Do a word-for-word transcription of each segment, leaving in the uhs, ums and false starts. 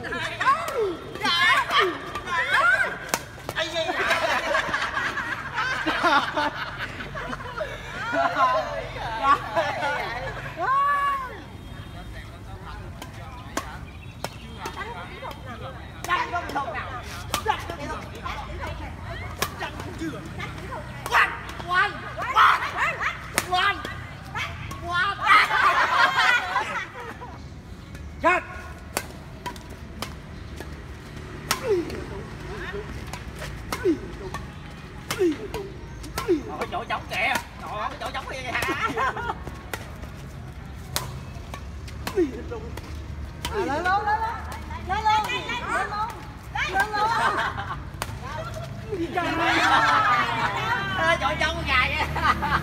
Cái chỗ trống kìa. Trời ơi, cái chỗ trống kìa hả? Lên luôn, lên luôn. Lên luôn. Lên luôn. Lên luôn. Chỗ trống gài vậy.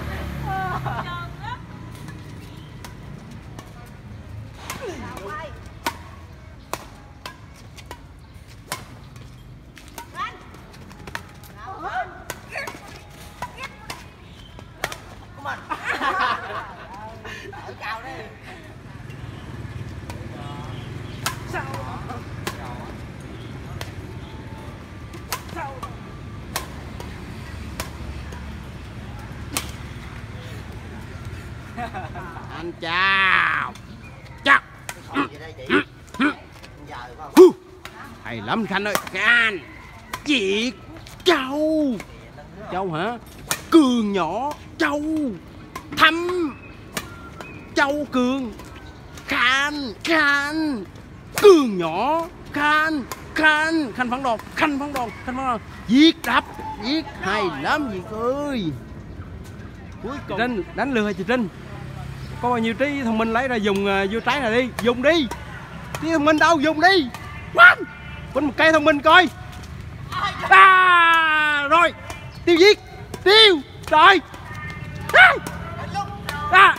Ở cao đi. Sao? Sao? Anh chào. Chào. Hay lắm Khanh ơi. Khanh. Việt Châu. Châu hả? Cường nhỏ Châu. Thăm Châu Cường. Khanh. Khanh. Cường nhỏ. Khanh. Khanh. Khanh phán đòn. Khanh phán đòn. Khanh phán đòn. Viết đập. Viết hay lắm Việt ơi. Cuối cùng Trinh đánh lừa chị Trinh. Có bao nhiêu trí thông minh lấy ra dùng uh, vô trái này đi. Dùng đi. Trí thông minh đâu? Dùng đi. Quánh. Quánh một cây thông minh coi. À, rồi. Tiêu Viết. Tiêu. Rồi. À. À.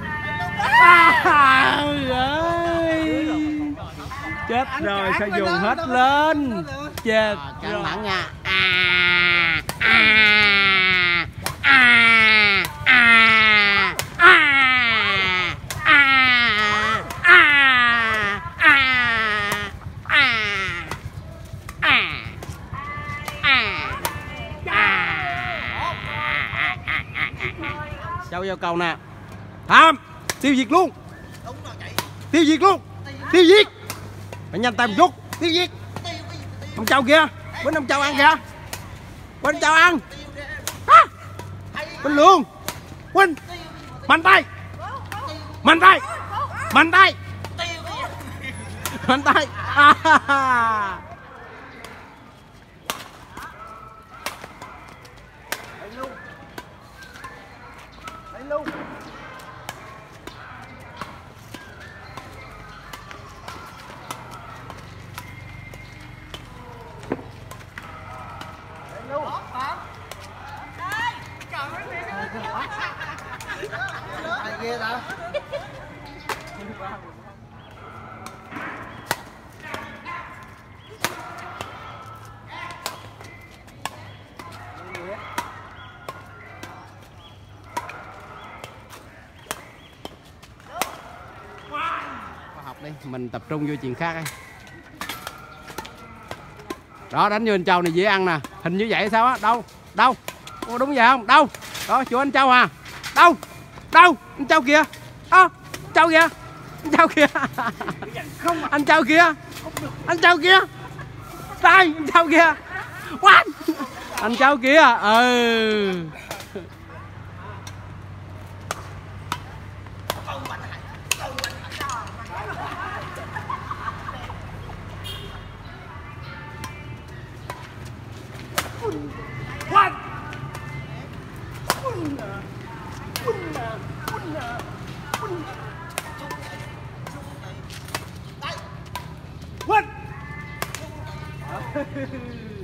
À, ơi. Chết rồi, sao dùng hết lên. Chết căng thẳng nha. À. À. À. À. À. À. Châu vào cầu nè. Tham. Tiêu diệt luôn. Tiêu diệt luôn. Tiêu diệt. Phải nhanh tay một chút. Tiêu diệt. Ông Châu kia. Bên ông Châu ăn kìa. Bên ông Châu ăn. À. Bên luôn. Bên. Mạnh tay. Mạnh tay. Mạnh tay. Mạnh tay. À. Luôn. Ai ghê ta? Đi, mình tập trung vô chuyện khác ấy. Đó, đánh vô anh Châu này dễ ăn nè. Hình như vậy sao á? Đâu? Đâu? Ô, đúng vậy không? Đâu? Đó, chỗ anh Châu à? Đâu? Đâu? Anh Châu kìa. Đó, Châu kìa. Anh Châu kìa. Anh Châu kìa. Anh Châu kìa. Đây, anh Châu kìa. Quá. Anh Châu kìa. Ừ. What? What?